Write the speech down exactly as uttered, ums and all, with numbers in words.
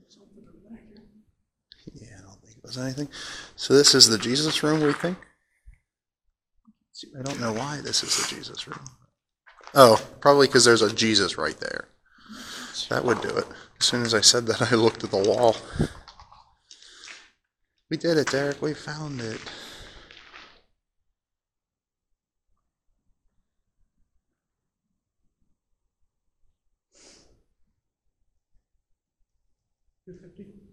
Yeah, I don't think it was anything. So this is the Jesus room, we think? I don't know why this is the Jesus room. Oh, probably because there's a Jesus right there. That would do it. As soon as I said that, I looked at the wall. We did it, Derek. We found it. two fifty.